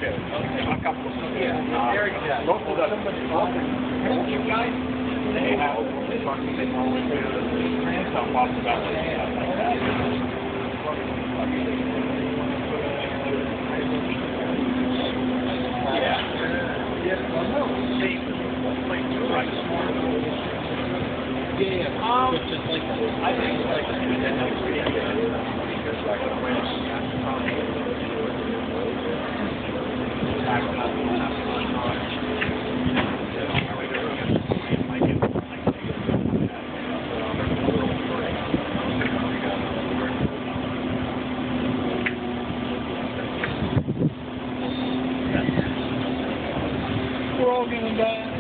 did. A couple of them. Local doesn't. You guys, they have something they always do. Some talks about it. Just like that. I think it's like we're all gonna die.